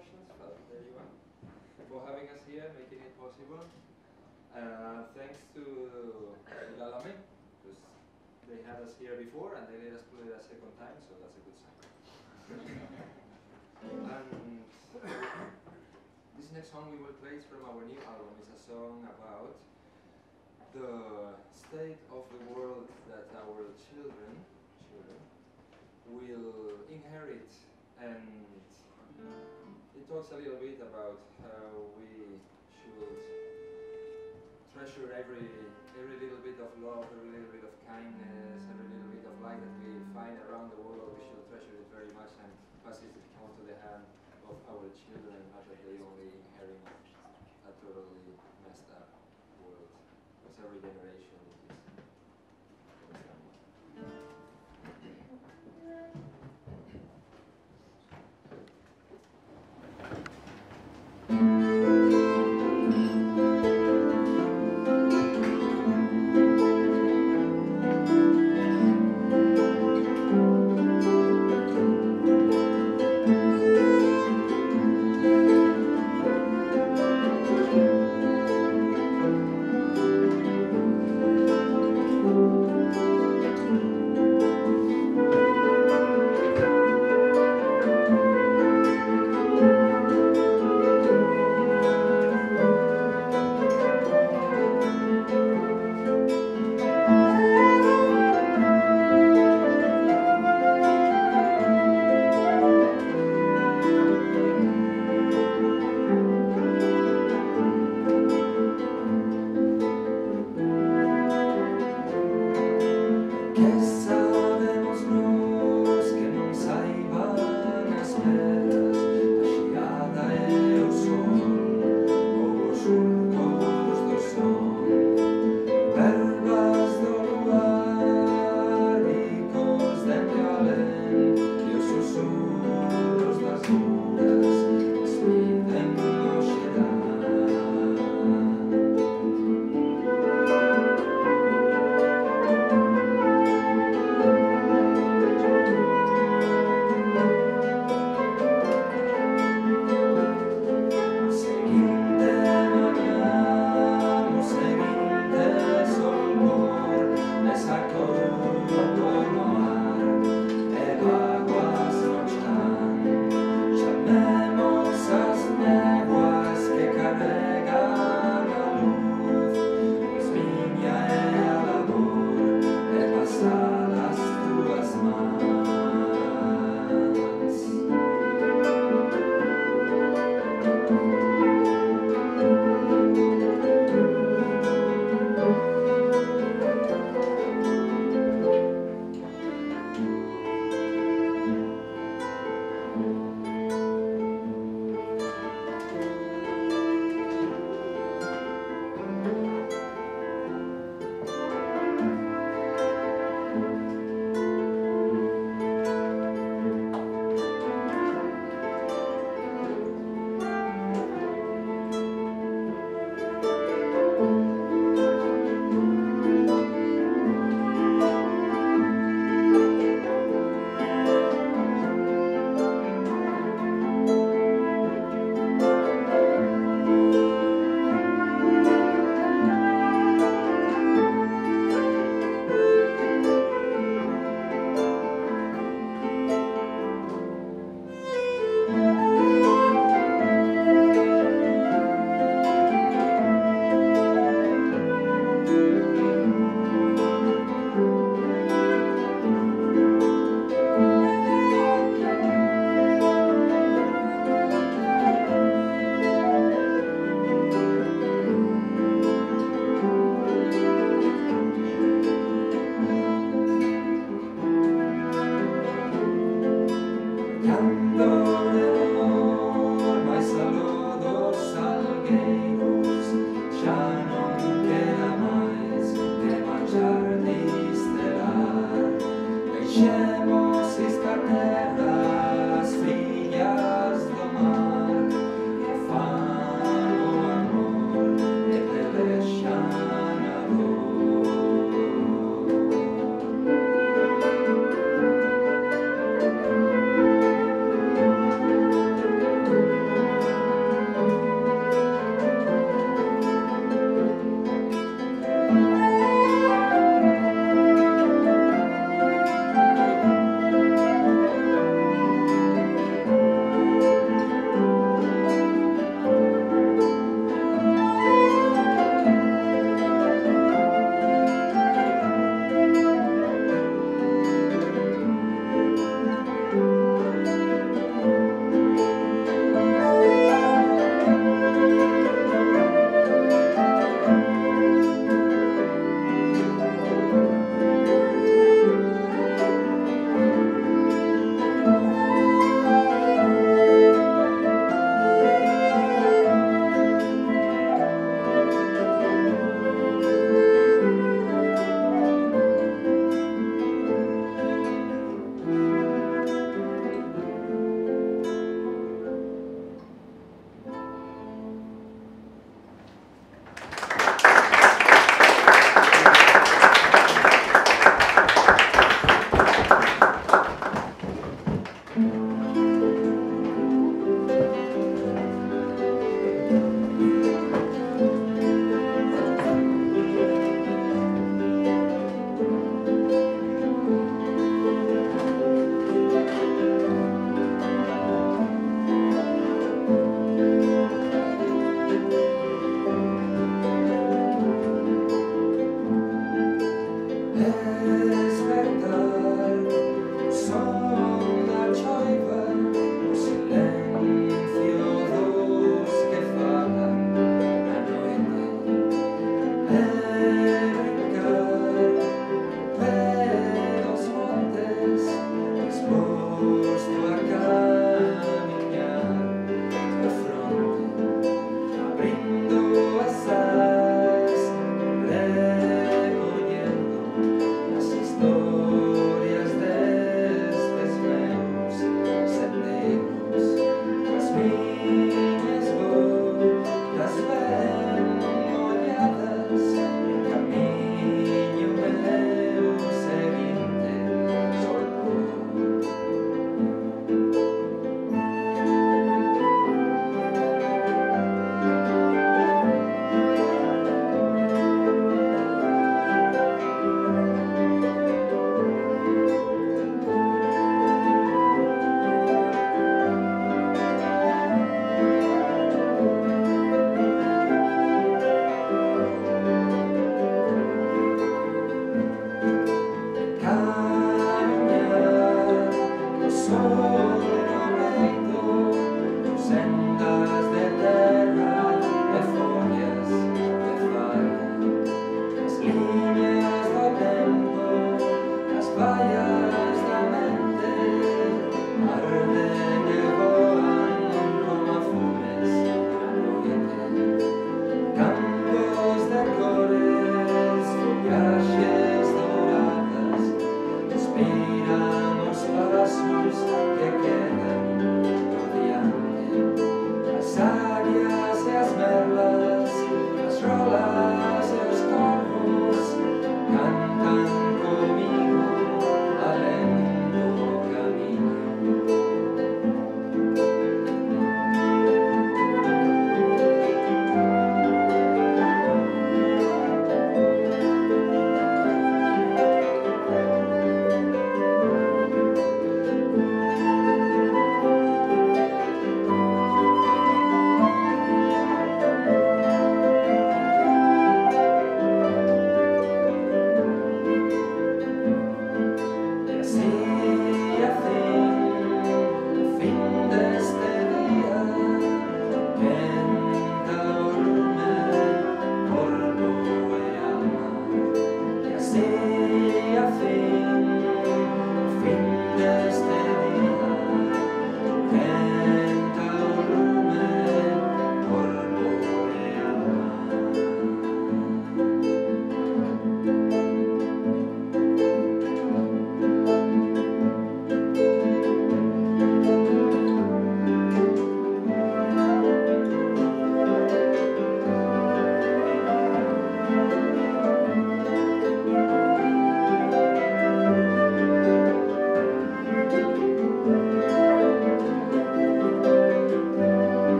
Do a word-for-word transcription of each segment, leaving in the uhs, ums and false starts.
questions, but there you are. For having us here, making it possible. Uh, thanks to Ilalame, because they had us here before and they let us play it a second time, so that's a good sign. And this next song we will play is from our new album. It's a song about the state of the world that our children, children will inherit, and it talks a little bit about how we should treasure every every little bit of love, every little bit of kindness, every little bit of light that we find around the world. We should treasure it very much and pass it onto the hand of our children, not that they only inherit a totally messed up world. Because every generation is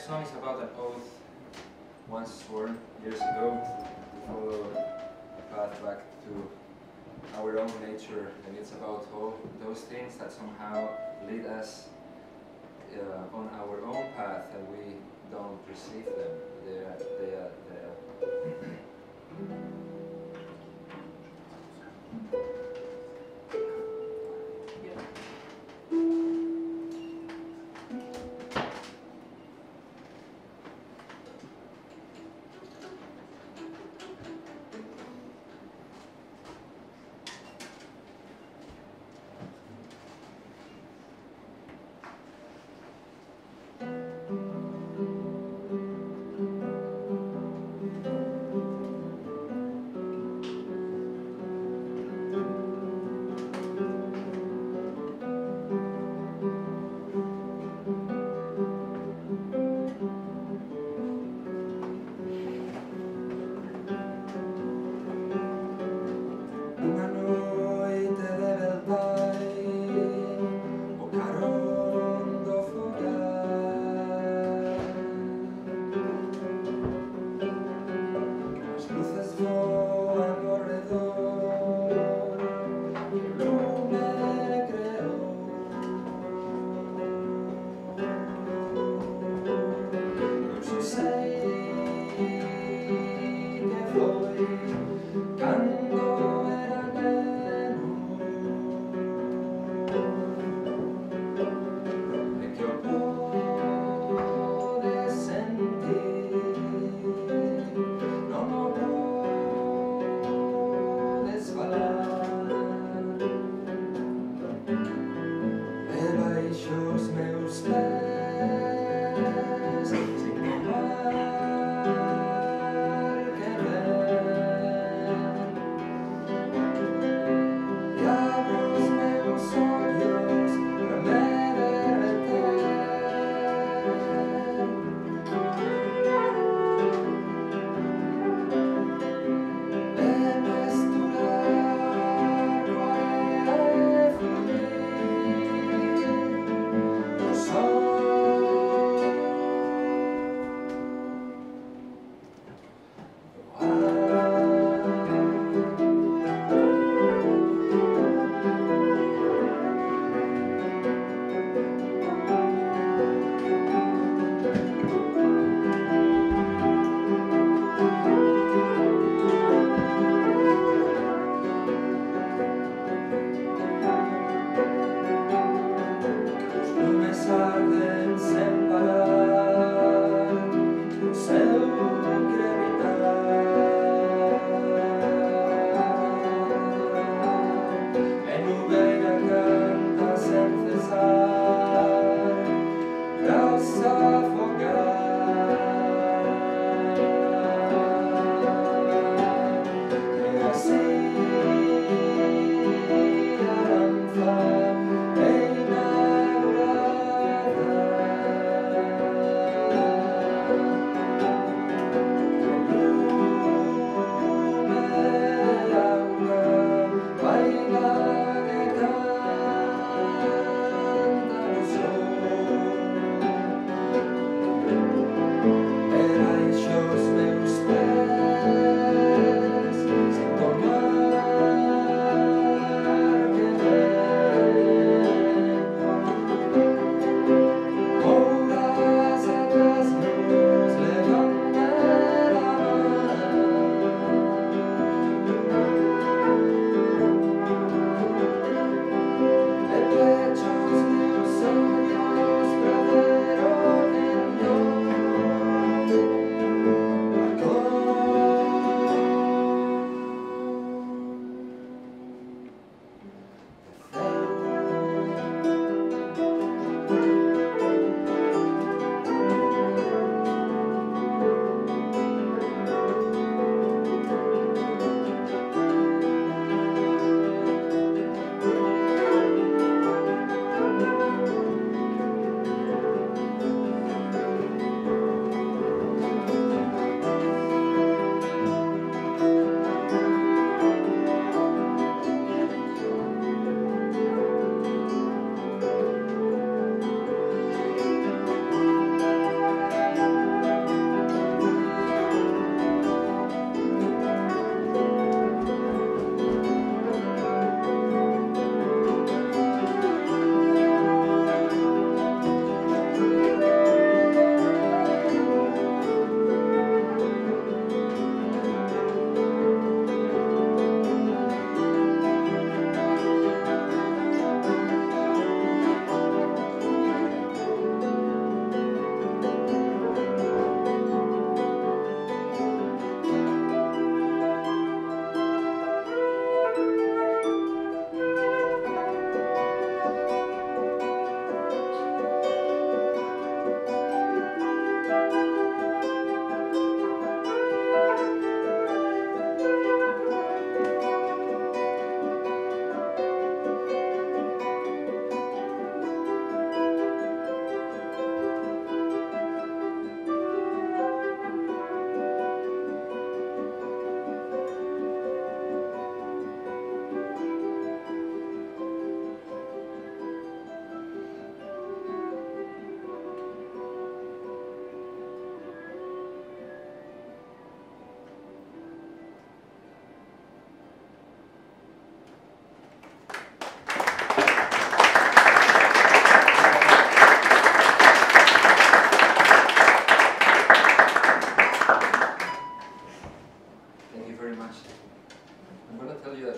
next song is about an oath once sworn years ago to follow a path back to our own nature, and it's about all those things that somehow lead us uh, on our own path and we don't perceive them. They are, they are, they are.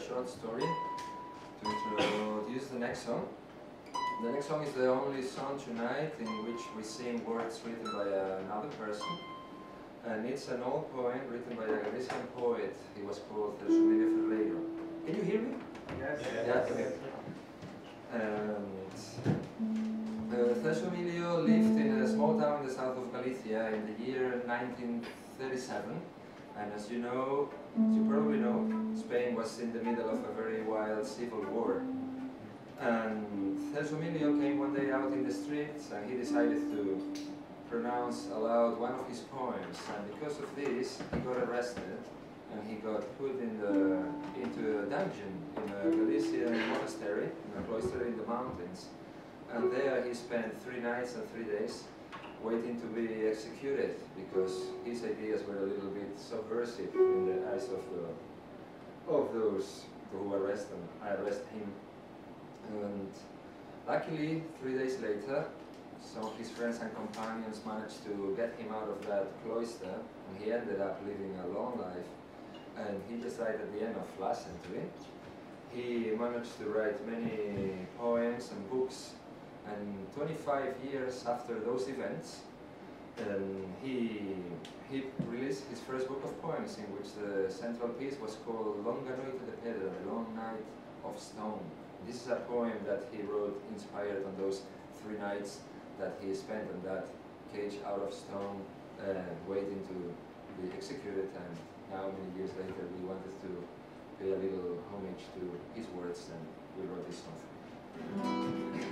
short story to introduce the next song. The next song is the only song tonight in which we sing words written by another person. And it's an old poem written by a Galician poet. He was called Terço Ferreiro. Can you hear me? Yes. Yes. Okay. And uh, Terço lived in a small town in the south of Galicia in the year nineteen thirty-seven. And as you know, as you probably know, Spain was in the middle of a very wild civil war. And Terço came one day out in the streets and he decided to pronounce aloud one of his poems. And because of this, he got arrested and he got put in the, into a dungeon in a Galician monastery, in a cloister in the mountains. And there he spent three nights and three days waiting to be executed because his ideas were a little bit subversive in the eyes of the, of those who arrest him, arrest him. And luckily, three days later, some of his friends and companions managed to get him out of that cloister, and he ended up living a long life. And he just died at the end of last century. He managed to write many poems and books. And twenty-five years after those events, um, he, he released his first book of poems in which the central piece was called Longa Noite de Pedra, the Long Night of Stone. This is a poem that he wrote inspired on those three nights that he spent on that cage out of stone, uh, waiting to be executed. And now, many years later, we wanted to pay a little homage to his words, and we wrote this song.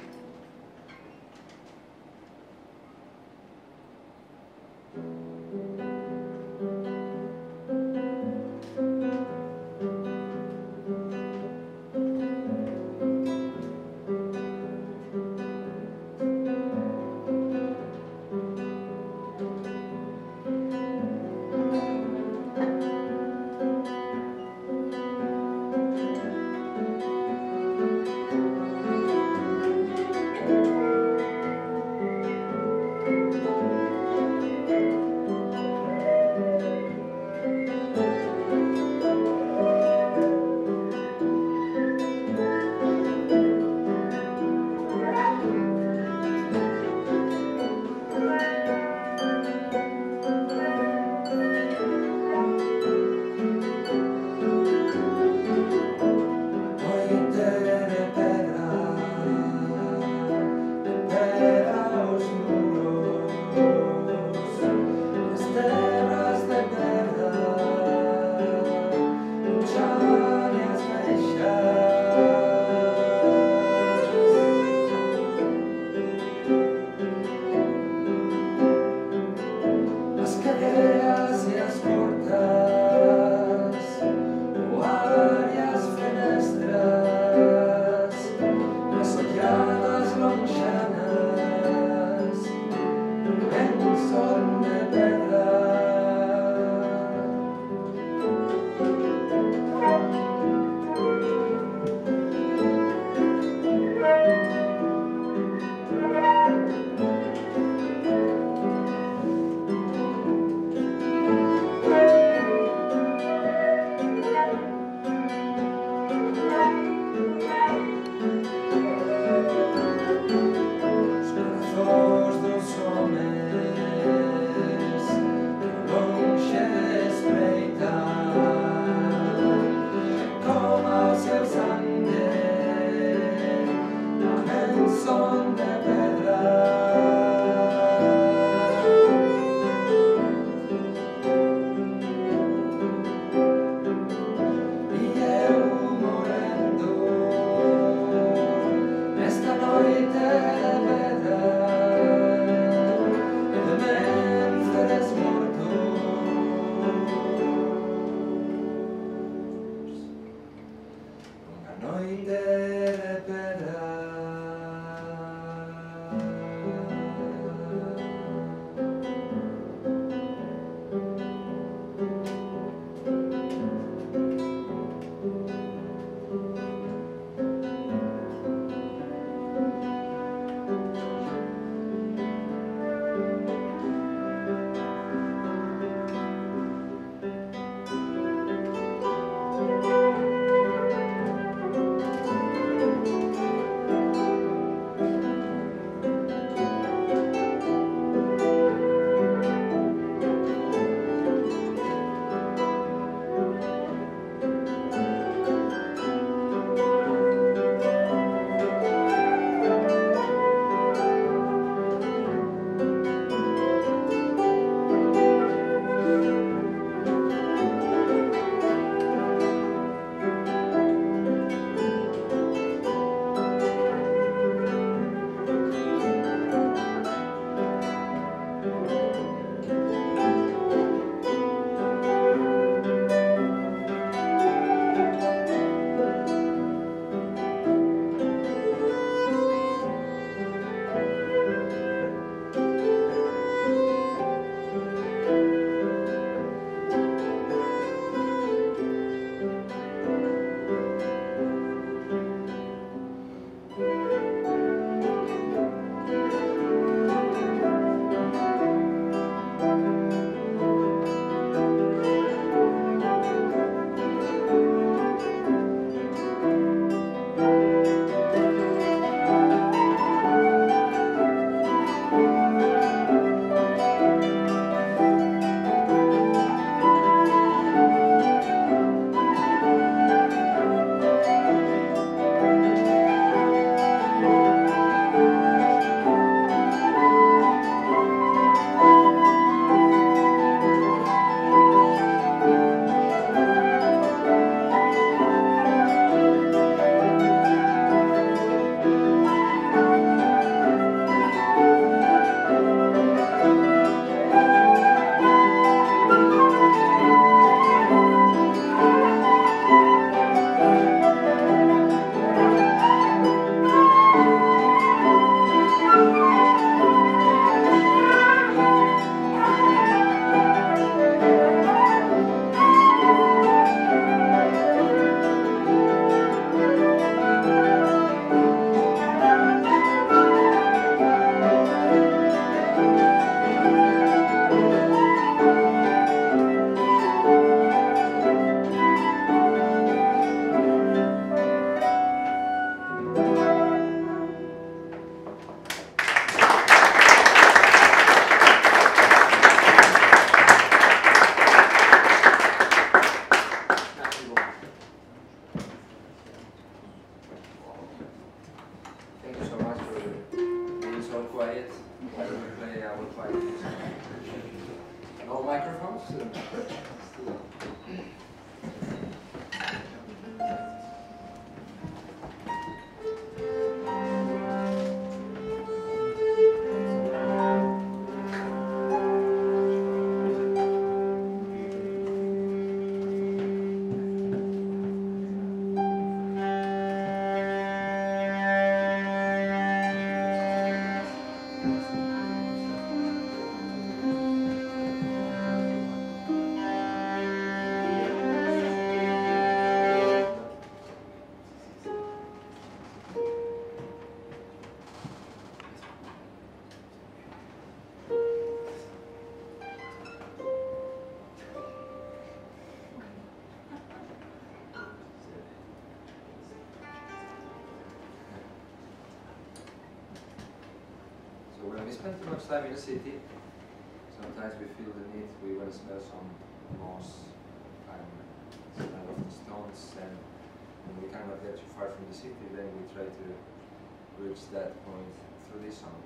spend too much time in the city, sometimes we feel the need, we want to smell some moss and smell of the stones, and when we cannot get too far from the city, then we try to reach that point through this song.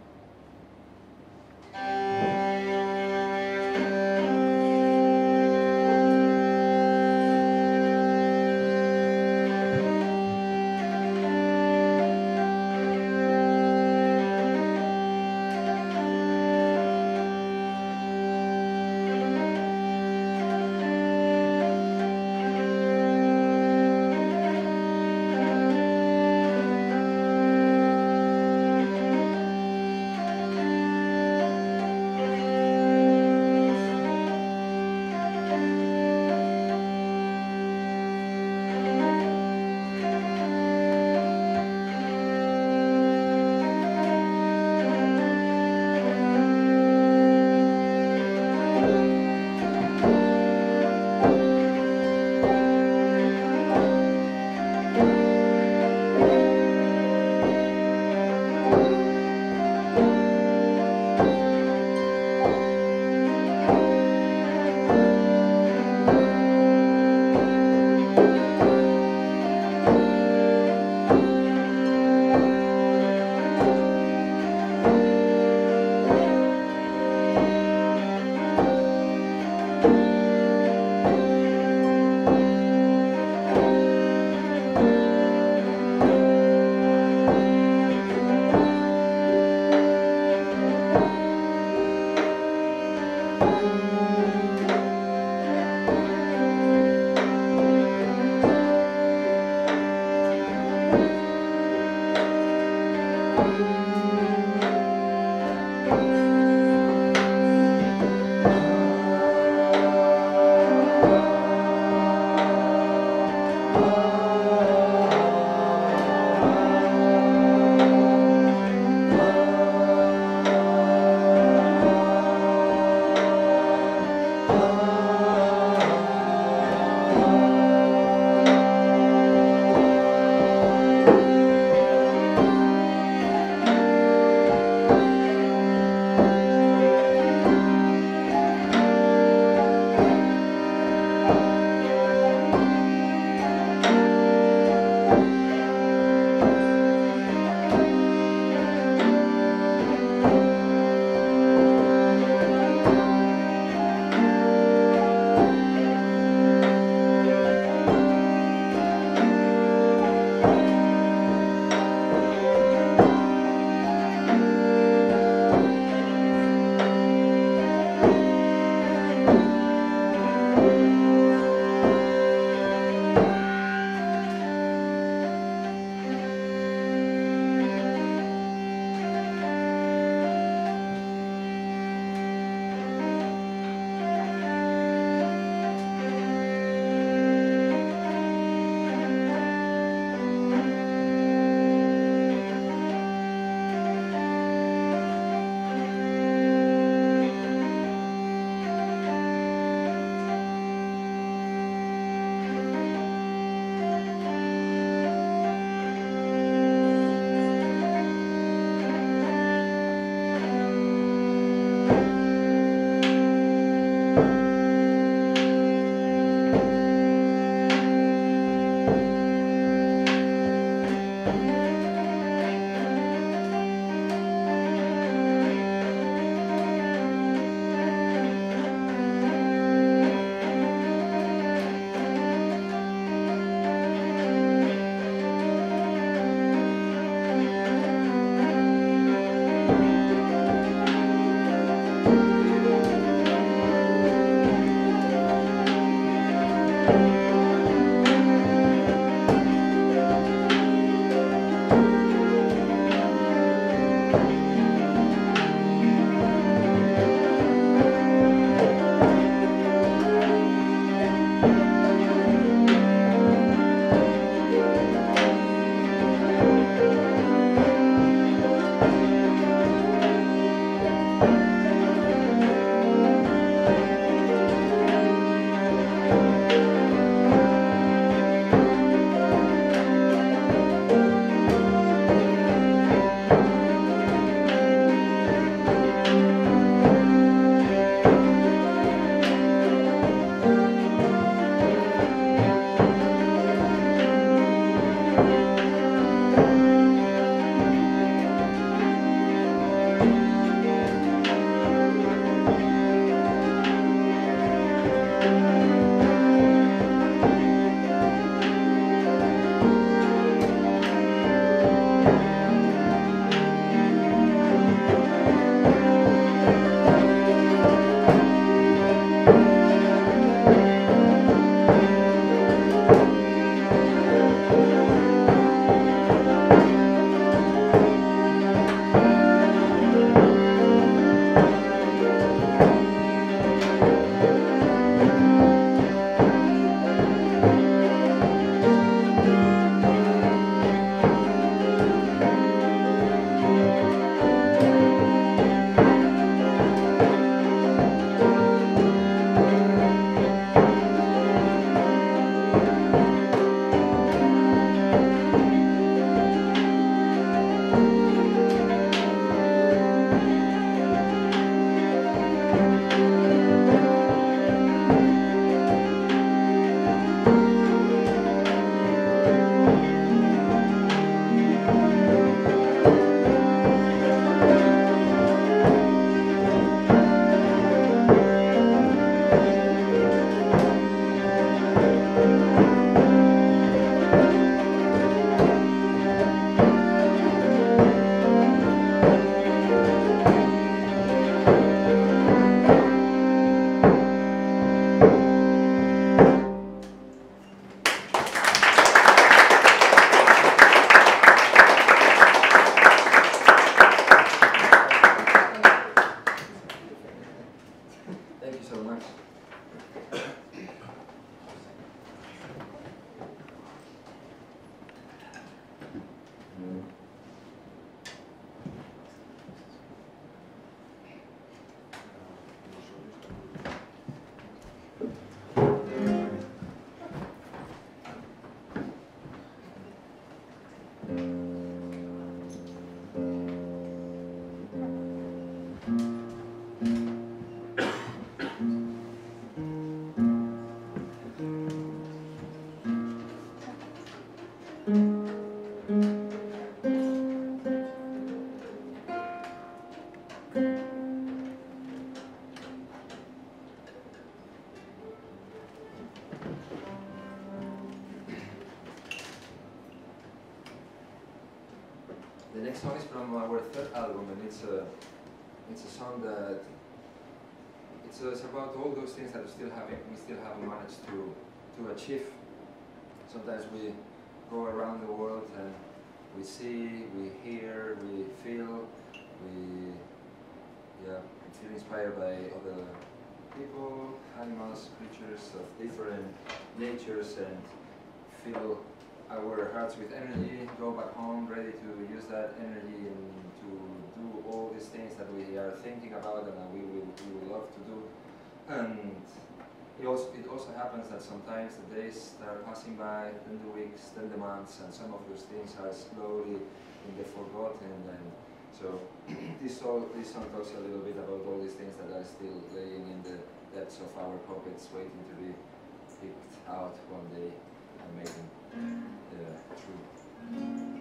The next song is from our third album, and it's a it's a song that it's, uh, it's about all those things that we still haven't we still haven't managed to to achieve. Sometimes we go around the world and we see, we hear, we feel, we yeah feel inspired by other people, animals, creatures of different natures, and fill our hearts with energy, go back home ready to use that energy and to do all these things that we are thinking about and that we will, we will love to do. And it also, it also happens that sometimes the days start passing by, then the weeks, then the months, and some of those things are slowly in the forgotten. And so this, all, this song talks a little bit about all these things that are still laying in the depths of our pockets, waiting to be picked out one day and made them uh, true.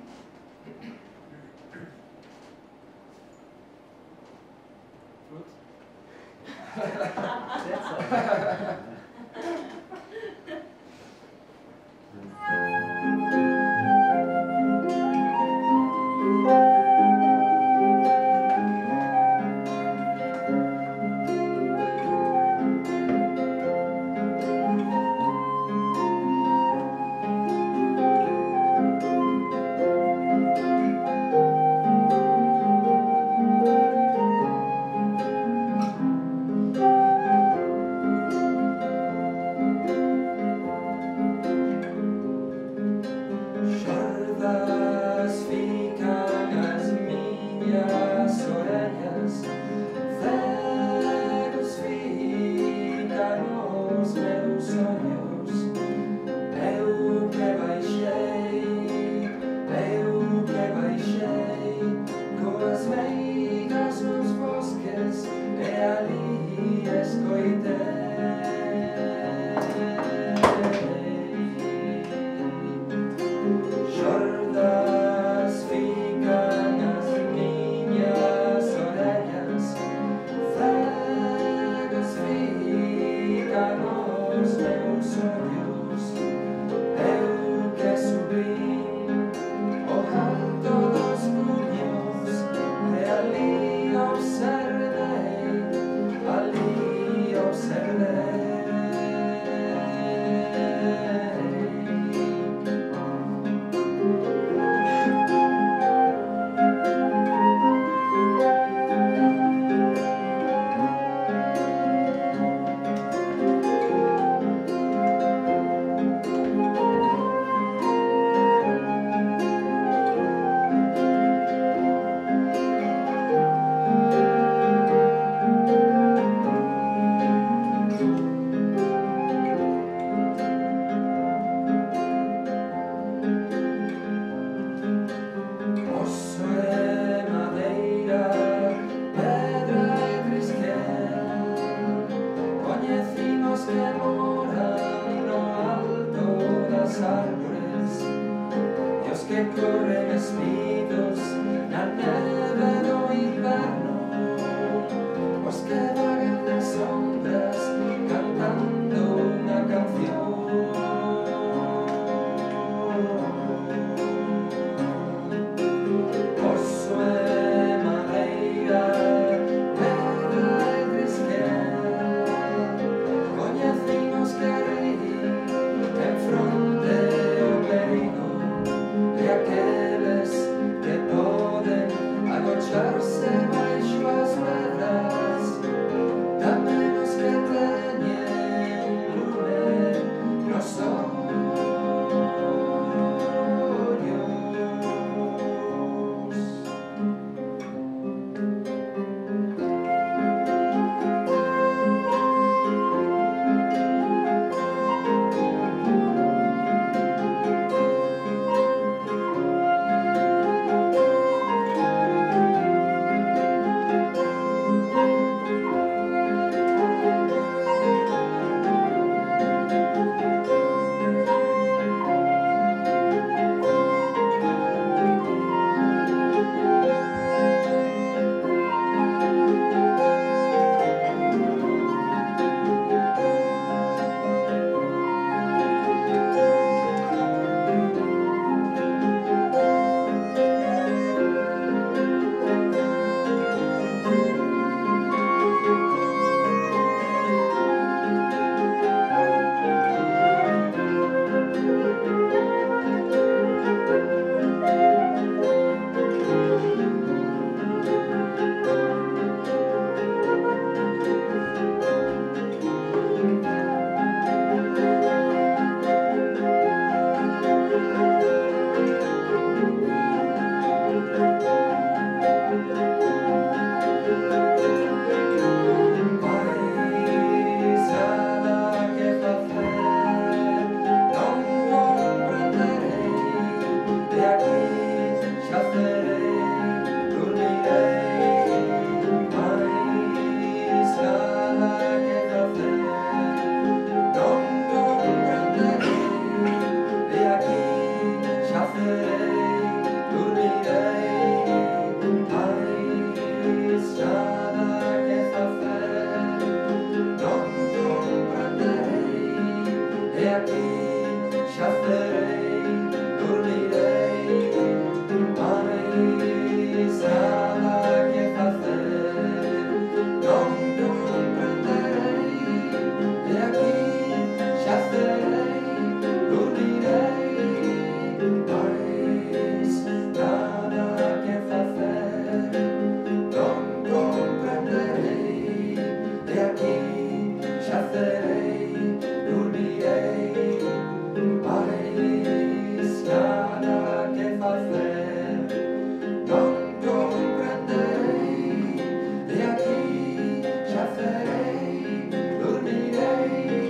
Fruit? That's all. Yeah. aquí yaceré, dormirei, mais nada que facer, non comprenderei, e aquí yacerei, dormirei, mais nada que facer, non comprenderei, e aquí yacerei, dormirei, mais nada que facer, non comprenderei, e aquí yacerei, dormirei,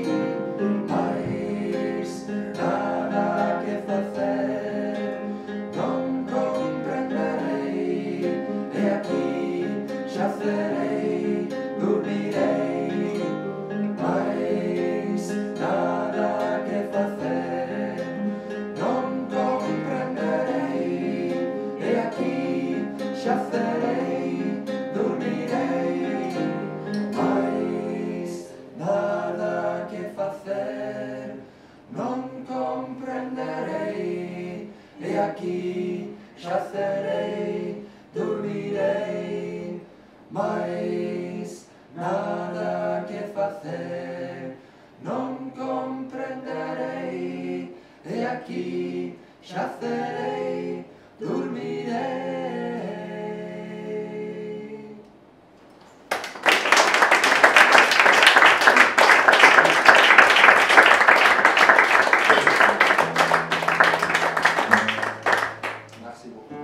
mais nada que facer, non comprenderei, e aquí yacerei, dormirei, mais nada que facer, non comprenderei, e aquí yacerei, dormirei, mais nada que facer, non comprenderei, e aquí yacerei, dormirei, mais nada que facer, non comprenderei, e aquí yacerei, dormirei. Merci beaucoup.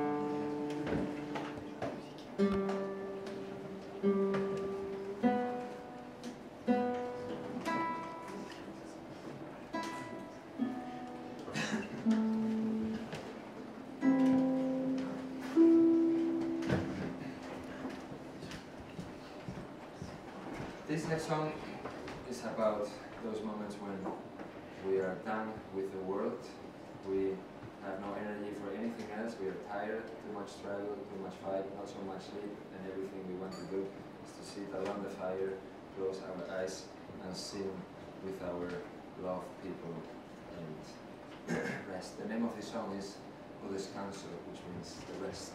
This next song is about those moments when we are done with the world, we have no energy for anything else, we are tired, too much struggle, too much fight, not so much sleep, and everything we want to do is to sit around the fire, close our eyes, and sing with our loved people and rest. The name of the song is O Descanso, which means the rest.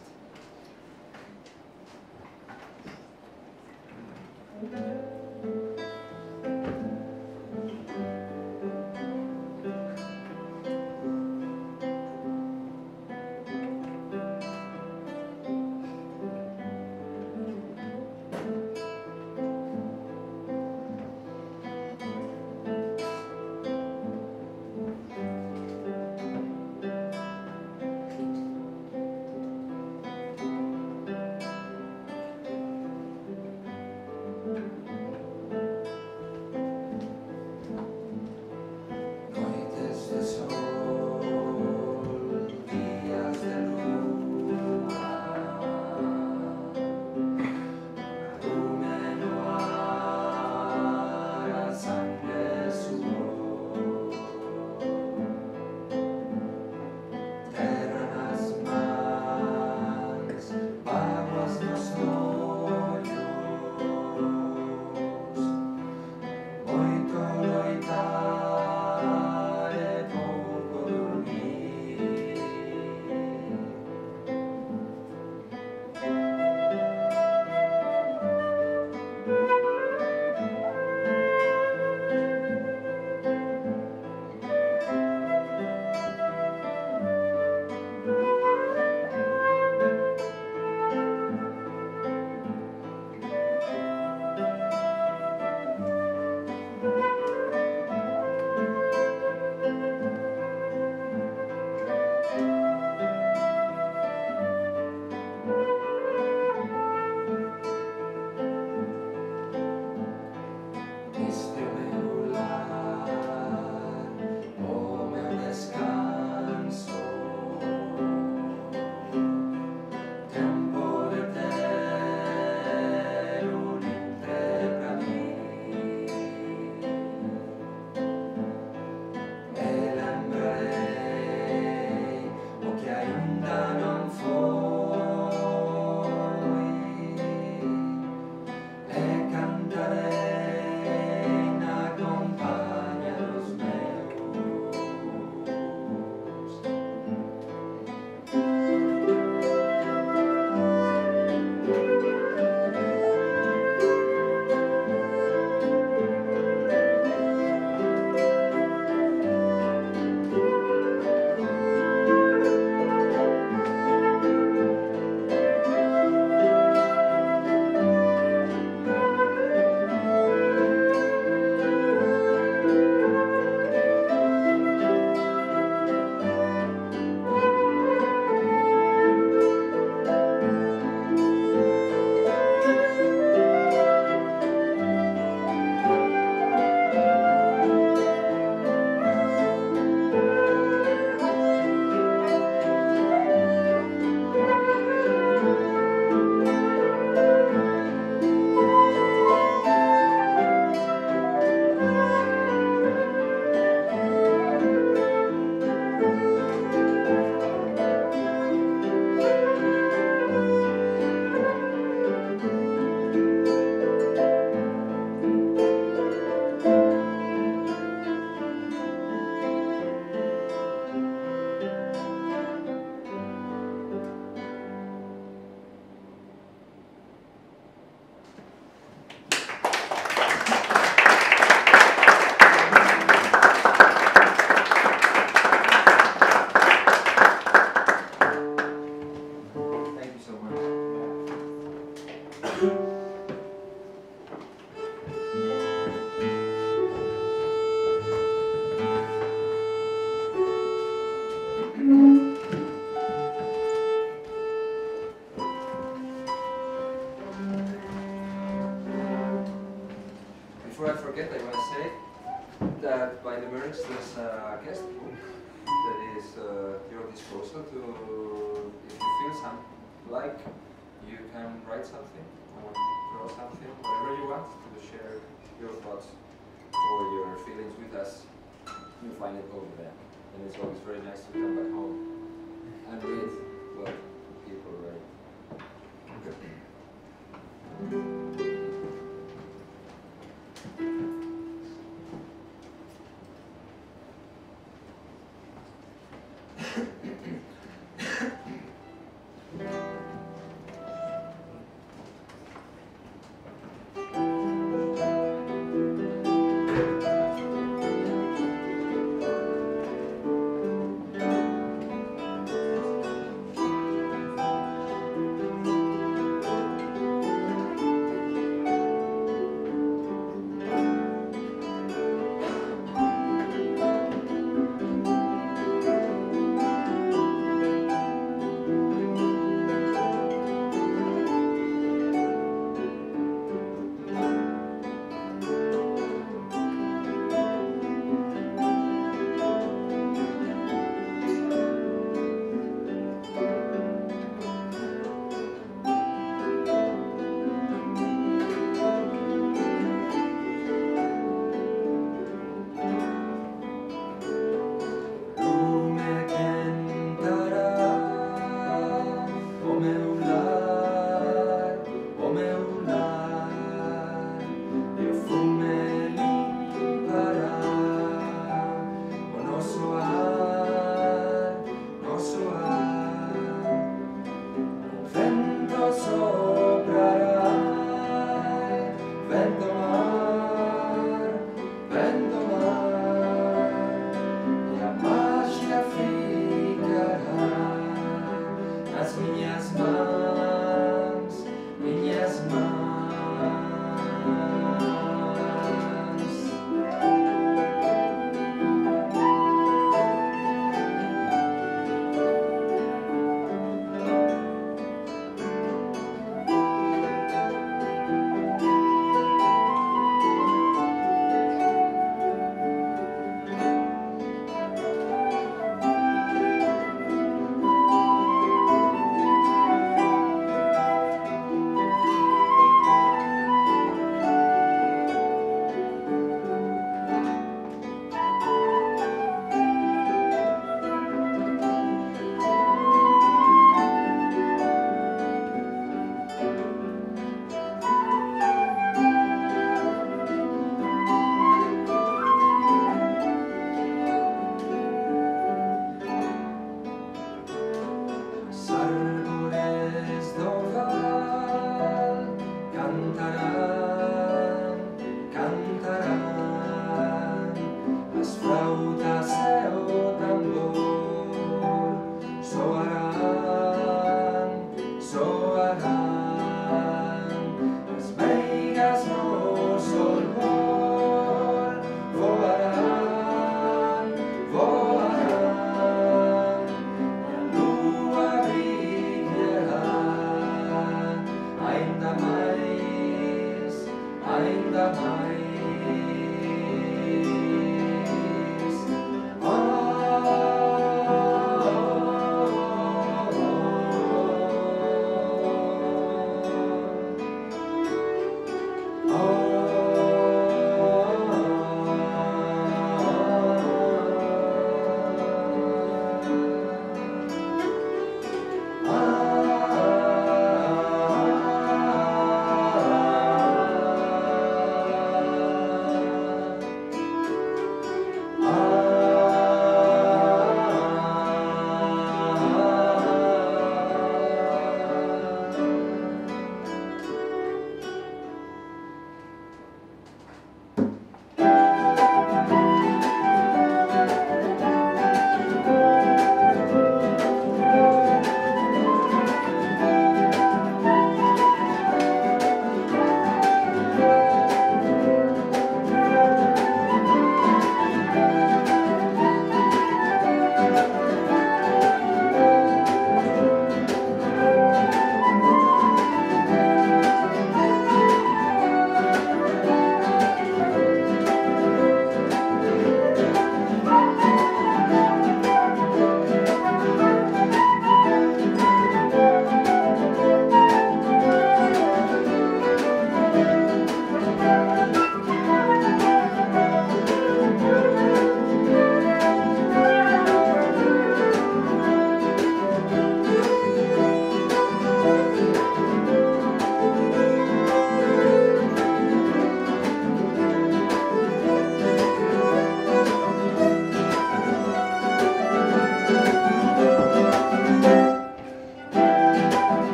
merge, there's a guest book that is uh, at your disposal to, if you feel some like, you can write something or draw something, whatever you want to share your thoughts or your feelings with us. You find it over there. And it's always very nice to come back home and read what people write.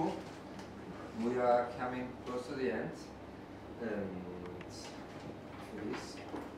so we are coming close to the end, and please.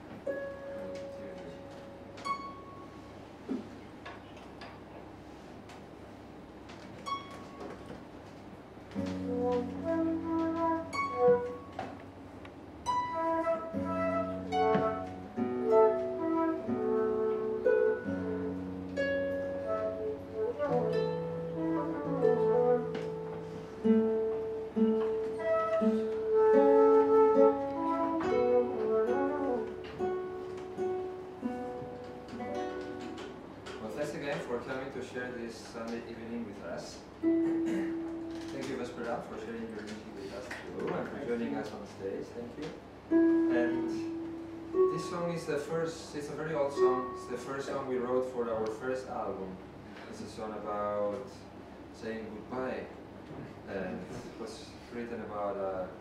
To share this Sunday evening with us. Thank you, Vesperal, for sharing your music with us too, and for joining us on stage. Thank you. And this song is the first, it's a very old song. It's the first song we wrote for our first album. It's a song about saying goodbye. And it was written about,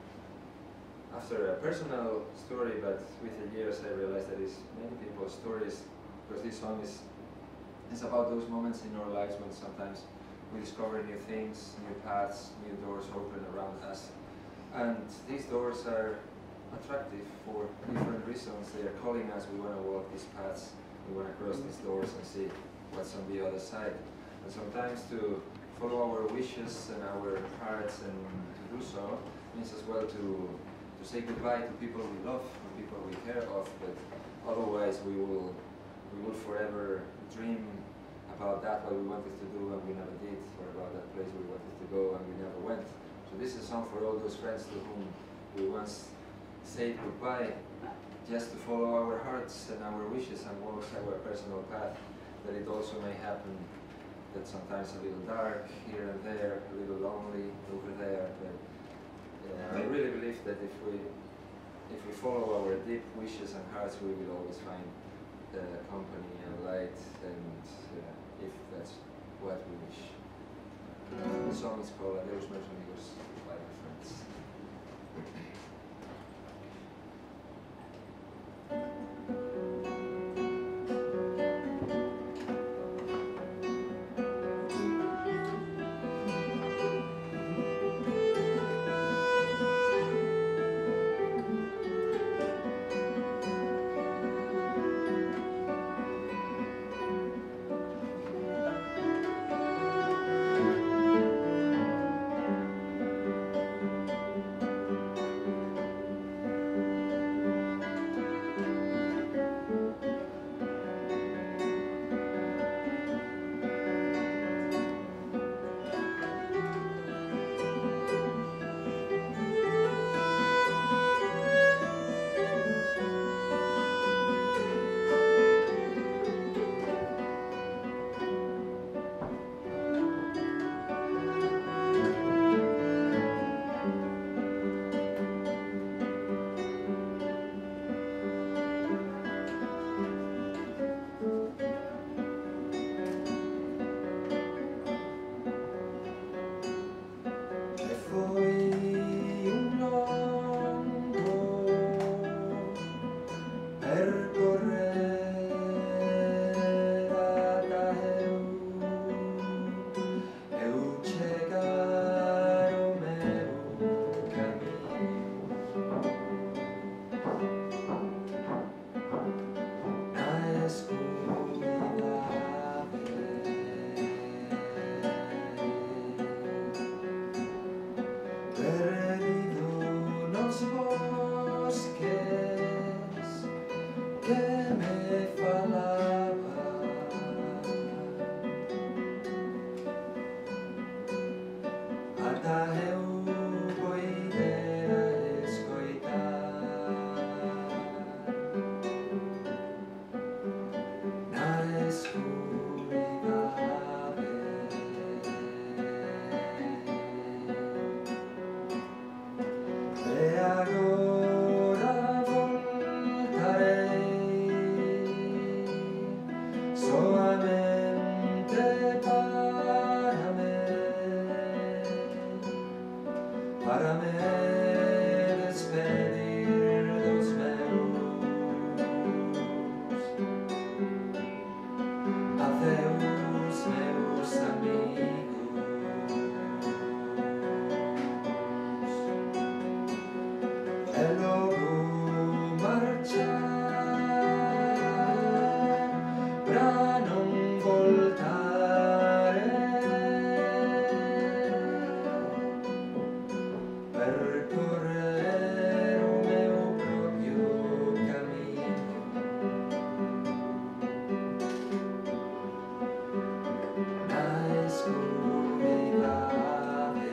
uh, after a personal story, but with the years I realized that it's many people's stories, because this song is It's about those moments in our lives when sometimes we discover new things, new paths, new doors open around us. And these doors are attractive for different reasons. They are calling us, we want to walk these paths, we want to cross these doors and see what's on the other side. And sometimes to follow our wishes and our hearts, and to do so means as well to, to say goodbye to people we love, and people we care of, but otherwise we will, we will forever dream about that what we wanted to do and we never did, or about that place we wanted to go and we never went. So this is a song for all those friends to whom we once said goodbye, just to follow our hearts and our wishes and walk our personal path, that it also may happen that sometimes a little dark here and there, a little lonely over there, but uh, I really believe that if we if we follow our deep wishes and hearts, we will always find uh, company and light, and uh, if that's what we wish. The song is called Adeus meus amigos, by my friends. Adeus meus amigos. e logo marciar pra non voltare, percorrere o meu proprio cammino, na escuridade.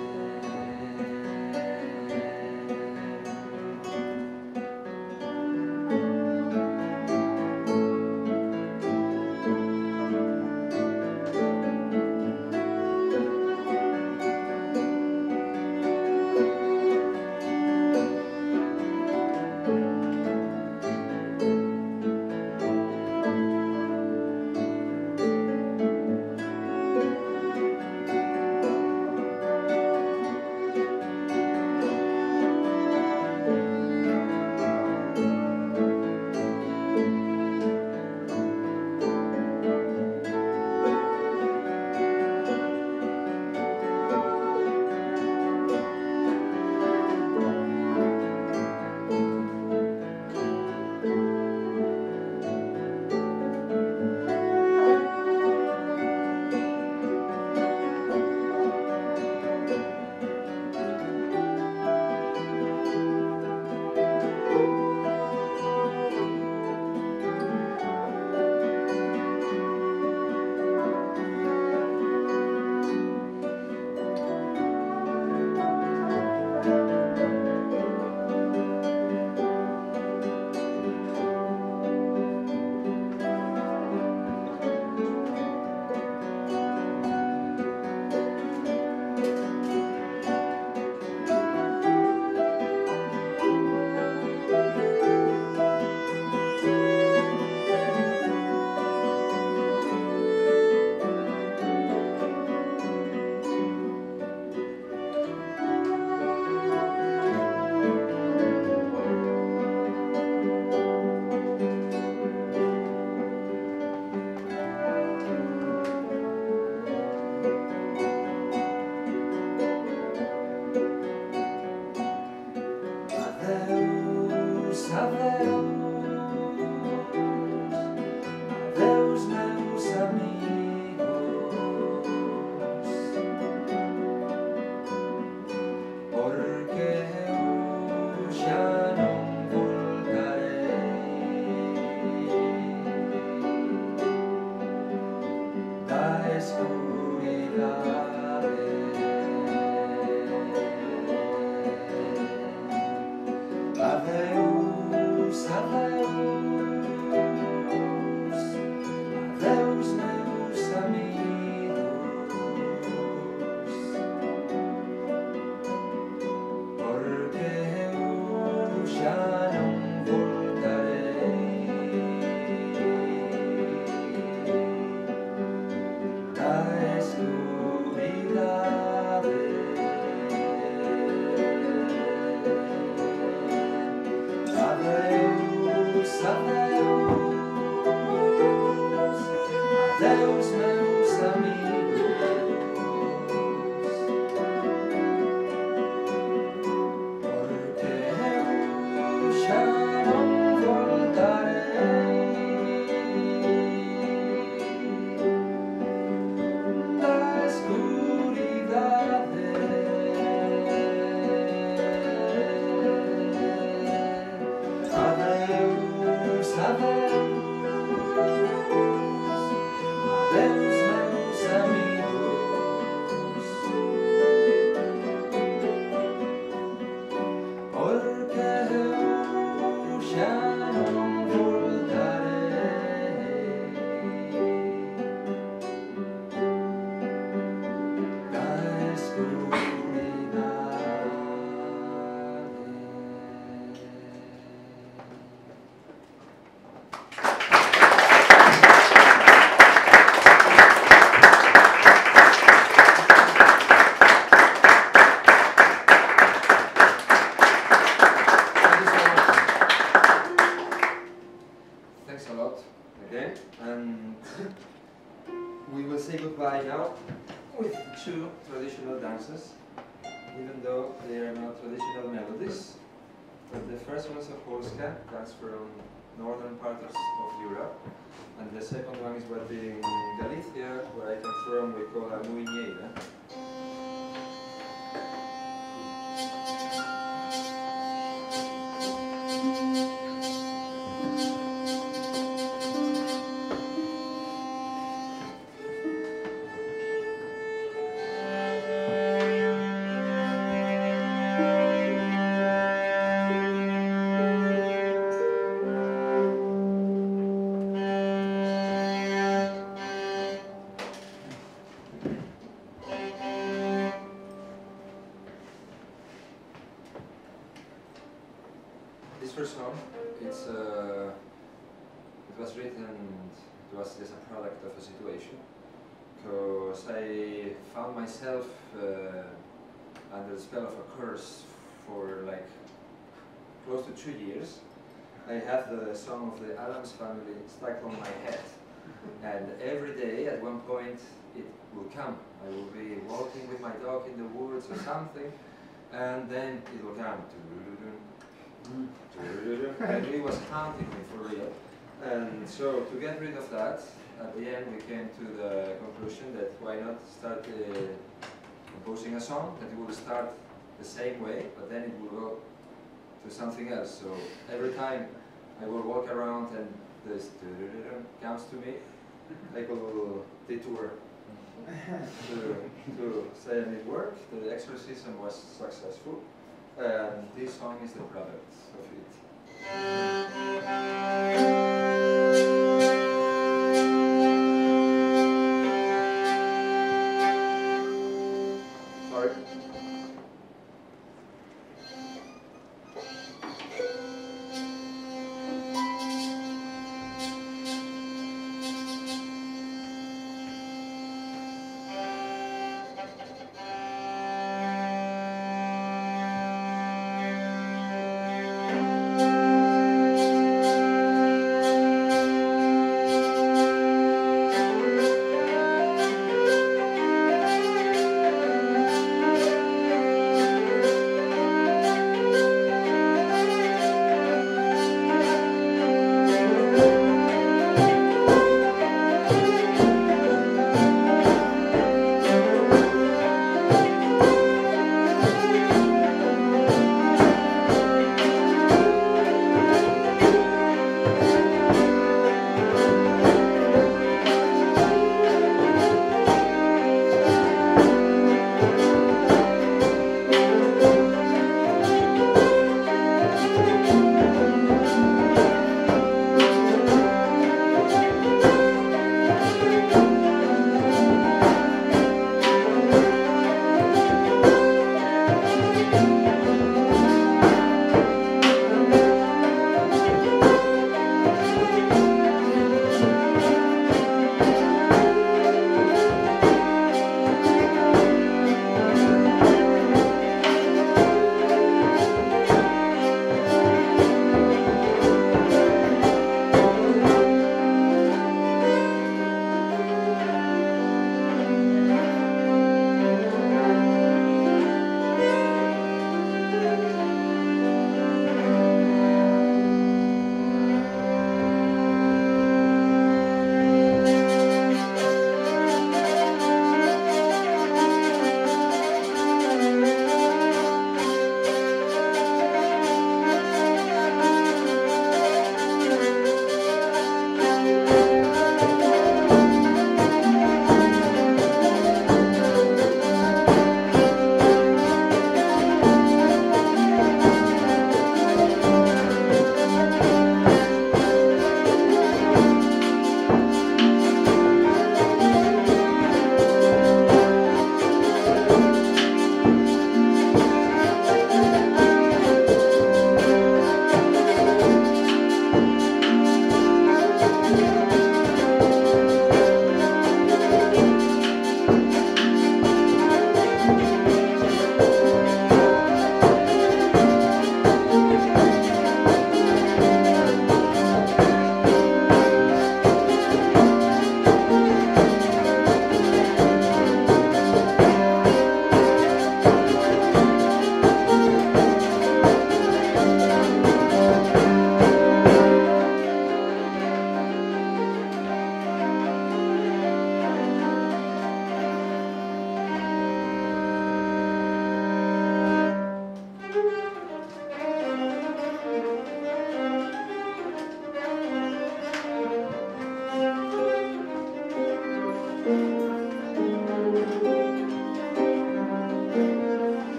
Adeus, adeus, meus amigos, porque eu já não voltarei da escuridade. Adeus, adeus, adeus, meus amigos, porque eu já não voltarei da escuridade. Adeus, adeus, adeus, meus amigos, porque eu já não voltarei da escuridade. Adeus, adeus, meus amigos, porque eu já não voltarei da escuridade. Thanks a lot again, and we will say goodbye now with two traditional dances, even though they are not traditional melodies. But the first one is a Polska, that's from northern part of, of Europe. And the second one is what in Galicia, where I come from, we call a muiñeira. This first song, it's uh, it was written, it was just a product of a situation, because I found myself uh, under the spell of a curse for like close to two years. I have the song of the Addams Family stuck on my head, and every day at one point it will come. I will be walking with my dog in the woods or something, and then it will come. And it was haunting me for real. And so to get rid of that, at the end we came to the conclusion that why not start uh, composing a song that will start the same way, but then it will go to something else. So every time I will walk around and this comes to me, I will detour to, to say and it worked. The exorcism was successful. And this song is the product of it. Sorry.